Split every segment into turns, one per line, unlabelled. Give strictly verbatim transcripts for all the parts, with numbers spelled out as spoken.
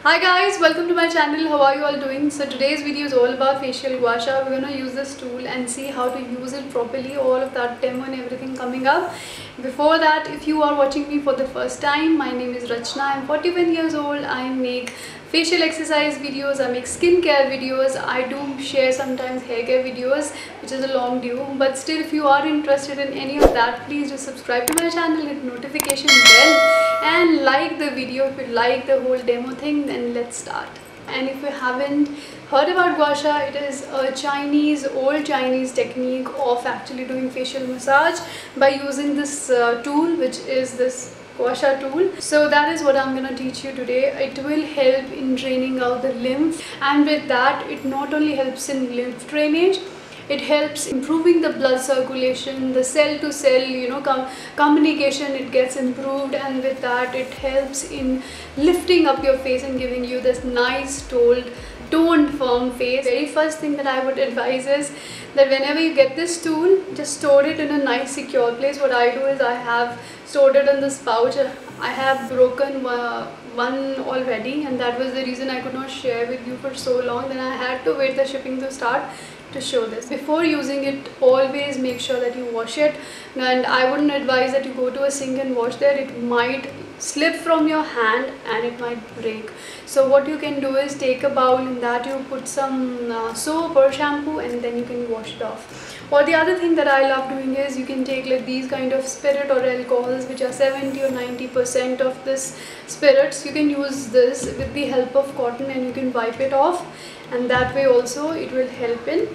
Hi guys, welcome to my channel. How are you all doing? So today's video is all about facial gua sha. We're gonna use this tool and see how to use it properly, all of that demo and everything coming up. Before that, if you are watching me for the first time, my name is Rachna. I'm forty-one years old. I make facial exercise videos, I make skincare videos, I do share sometimes hair care videos, which is a long due. But still, if you are interested in any of that, please do subscribe to my channel, hit notification bell and like the video. If you like the whole demo thing, then let's start. And if you haven't heard about gua sha, it is a Chinese, old Chinese technique of actually doing facial massage by using this uh, tool, which is this gua sha tool. So that is what I'm gonna teach you today. It will help in draining out the lymph, and with that it not only helps in lymph drainage, it helps improving the blood circulation, the cell to cell, you know, com communication, it gets improved, and with that it helps in lifting up your face and giving you this nice toned toned firm face. Very first thing that I would advise is that whenever you get this tool, just store it in a nice secure place. What I do is I have stored it in this pouch. I have broken uh, one already, and that was the reason I could not share with you for so long. Then I had to wait the shipping to start to show this. Before using it, always make sure that you wash it, and I wouldn't advise that you go to a sink and wash there. It might slip from your hand and it might break. So what you can do is take a bowl, in that you put some uh, soap or shampoo, and then you can wash it off. Or the other thing that I love doing is you can take like these kind of spirit or alcohols, which are seventy or ninety percent of this spirits. You can use this with the help of cotton and you can wipe it off, and that way also it will help in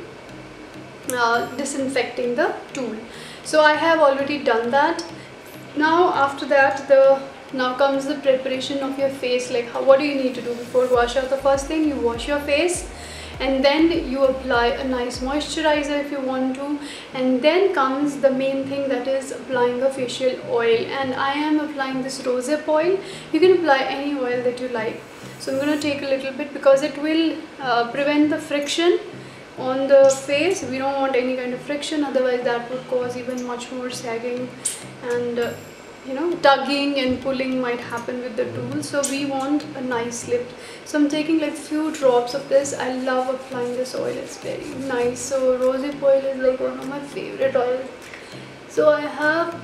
uh, disinfecting the tool. So I have already done that. Now after that, the now comes the preparation of your face. Like how, what do you need to do before gua sha? The first thing, you wash your face, and then you apply a nice moisturizer if you want to, and then comes the main thing, that is applying a facial oil. And I am applying this rosehip oil. You can apply any oil that you like. So I'm going to take a little bit because it will uh, prevent the friction on the face. We don't want any kind of friction, otherwise that would cause even much more sagging, and uh, you know, tugging and pulling might happen with the tool. So we want a nice lift. So I'm taking like few drops of this. I love applying this oil, it's very nice. So rosehip oil is like one of my favorite oils. So I have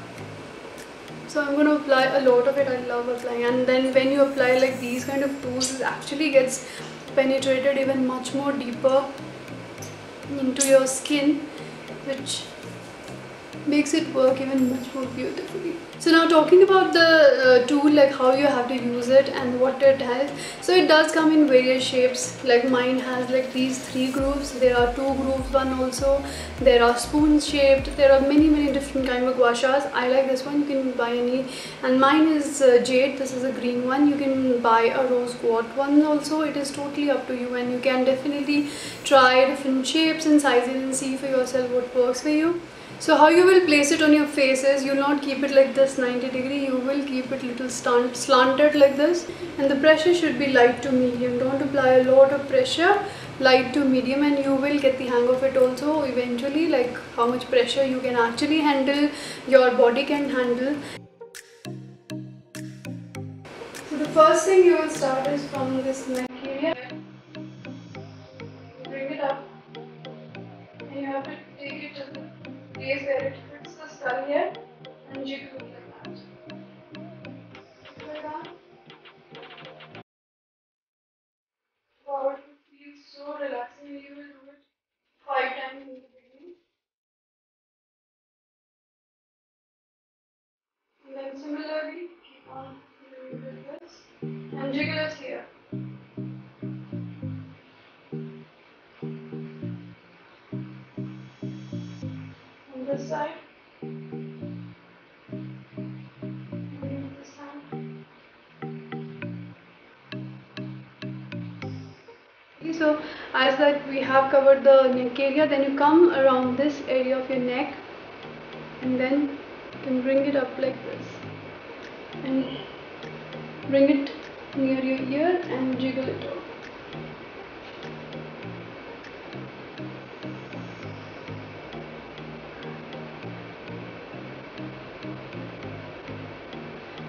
so I'm going to apply a lot of it. I love applying. And then when you apply like these kind of tools, it actually gets penetrated even much more deeper into your skin, which makes it work even much more beautifully. So now talking about the uh, tool, like how you have to use it and what it has. So it does come in various shapes. Like mine has like these three grooves. There are two grooves one also. There are spoon shaped. There are many many different kind of gua shas. I like this one. You can buy any. And mine is uh, jade. This is a green one. You can buy a rose gold one also. It is totally up to you, and you can definitely try different shapes and sizes and see for yourself what works for you. So how you will place it on your face is, you'll not keep it like this ninety degree, you will keep it little stunt, slanted like this, and the pressure should be light to medium. Don't apply a lot of pressure, light to medium, and you will get the hang of it also eventually, like how much pressure you can actually handle, your body can handle. So the first thing you will start is from this neck area. Bring it up, and you have to take it to the place where it fits the skull here, and jiggle it like that. Like that. Wow, it feels so relaxing. You will do it five times in the beginning. And then similarly, keep on doing it like this. And jiggle it here. On this side. And this side. So as that we have covered the neck area, then you come around this area of your neck, and then you can bring it up like this, and bring it near your ear and jiggle it out.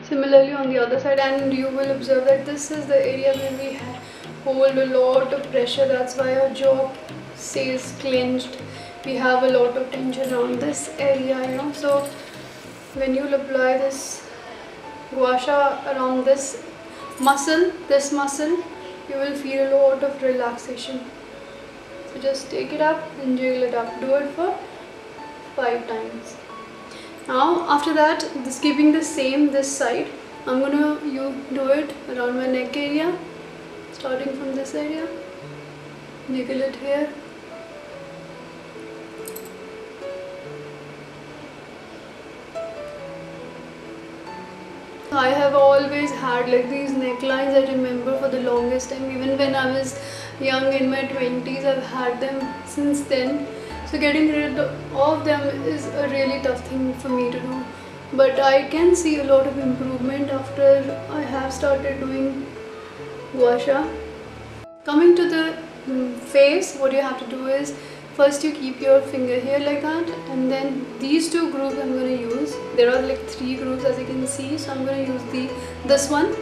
Similarly on the other side, and you will observe that this is the area where we hold a lot of pressure. That's why our jaw stays clenched. We have a lot of tension around this area, you know. So when you will apply this gua sha around this muscle, this muscle, you will feel a lot of relaxation. So just take it up and jiggle it up. Do it for five times. Now after that, this keeping the same this side, I'm gonna you do it around my neck area, starting from this area. Jiggle it here. I have always had like these necklines. I remember for the longest time, even when I was young in my twenties, I've had them since then. So getting rid of them is a really tough thing for me to do. But I can see a lot of improvement after I have started doing gua sha. Coming to the um, face, what you have to do is, first you keep your finger here like that, and then these two grooves I'm going to use. There are like three grooves as you can see, so I'm going to use the this one.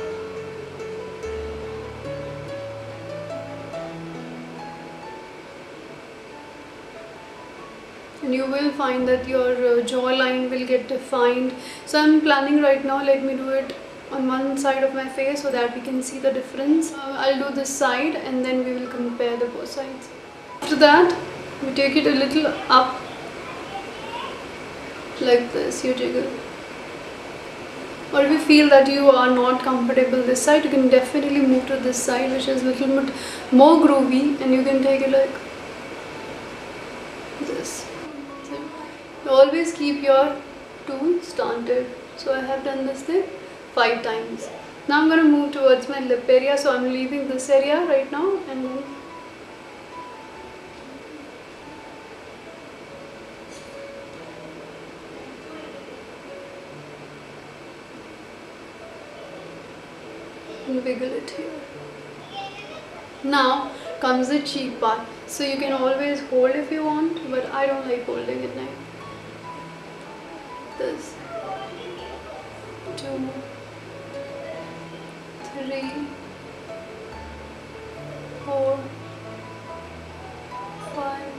And you will find that your uh, jawline will get defined. So I'm planning right now, let me do it on one side of my face so that we can see the difference. Uh, I'll do this side and then we will compare the both sides. After that, we take it a little up like this, you jiggle. Or if you feel that you are not comfortable this side, you can definitely move to this side, which is a little bit more groovy, and you can take it like this. So always keep your tool slanted. So I have done this thing five times. Now I'm going to move towards my lip area, so I'm leaving this area right now and then wiggle it here. Now comes the cheek part. So you can always hold if you want, but I don't like holding it now. This. Two. Three. Four. Five.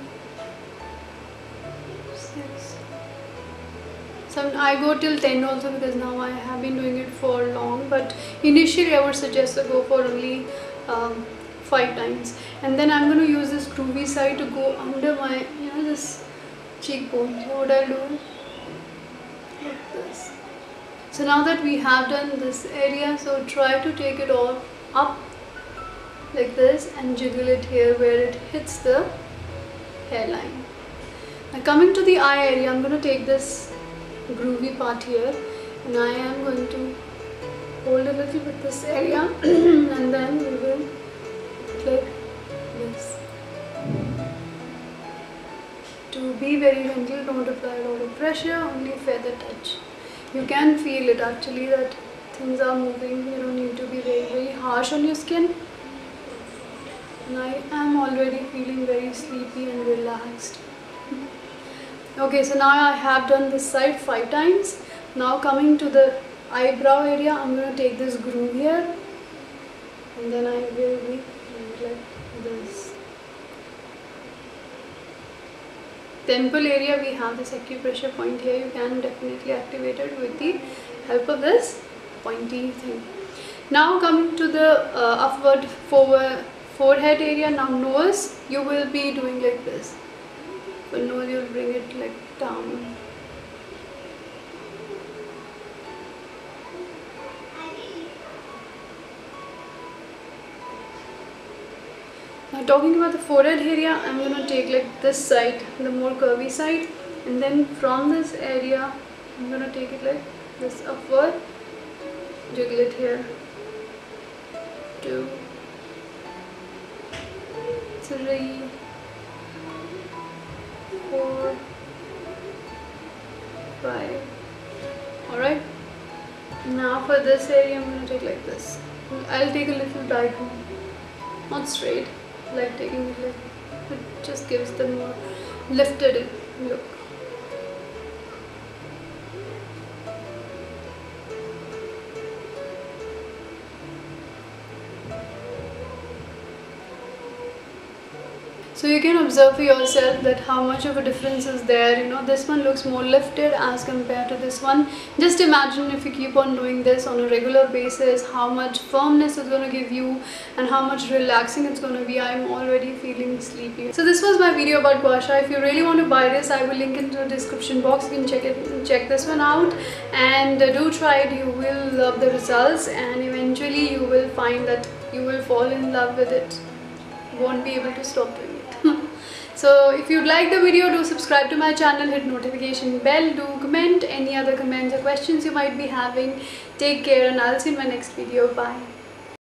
Six. Some I go till ten also because now I have been doing it for long, but initially I would suggest to go for only um, five times, and then I'm going to use this groovy side to go under my, you know, this cheekbone. So what I'll do like this. So now that we have done this area, so try to take it all up like this and jiggle it here where it hits the hairline. Now coming to the eye area, I'm going to take this groovy part here and I am going to hold a little bit this area and then we will like this. To be very gentle, don't apply a lot of pressure, only feather touch. You can feel it actually that things are moving. You don't need to be very very harsh on your skin. And I am already feeling very sleepy and relaxed. Okay, so now I have done this side five times. Now coming to the eyebrow area, I'm going to take this groove here and then I will be like this. Temple area, we have this acupressure point here. You can definitely activate it with the help of this pointy thing. Now coming to the uh, upward forward forehead area. Now nose, you will be doing like this. For nose, you will bring it like down. Now talking about the forehead area, I'm going to take like this side, the more curvy side, and then from this area, I'm going to take it like this upward, jiggle it here, two, three, four, five. Alright, now for this area, I'm going to take like this. I'll take a little diagonal, not straight. Like taking it like, it just gives the more lifted look. So you can observe for yourself that how much of a difference is there. You know, this one looks more lifted as compared to this one. Just imagine if you keep on doing this on a regular basis, how much firmness it's going to give you and how much relaxing it's going to be. I'm already feeling sleepy. So this was my video about gua sha. If you really want to buy this, I will link into the description box. You can check it, check this one out, and uh, do try it. You will love the results, and eventually you will find that you will fall in love with it. You won't be able to stop doing it. So if you'd like the video, do subscribe to my channel, hit notification bell, do comment any other comments or questions you might be having. Take care, and I'll see you in my next video. Bye.